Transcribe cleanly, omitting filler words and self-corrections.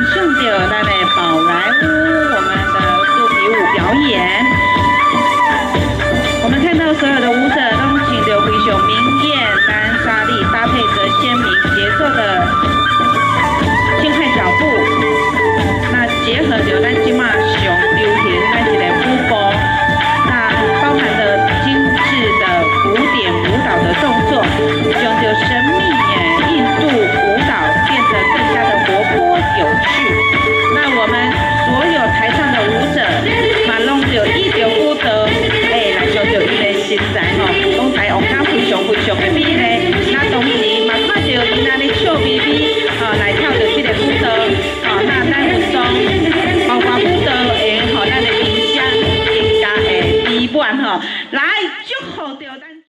赏到咱的宝莱坞我们的肚皮舞表演。我们看到所有的舞者都穿着非常明艳蓝纱丽，搭配着鲜明节奏的轻快脚步，那结合着咱即马上流行咱一个舞步，那包含了精致的古典舞蹈的动作，将着神秘印度舞蹈变得更加的活泼有趣。那我们所有台上的舞者，嘛拢着依着舞蹈，来做着伊的身材吼，拢在王家非常的美丽。那同时嘛看着伊那咧笑眯眯，来跳着。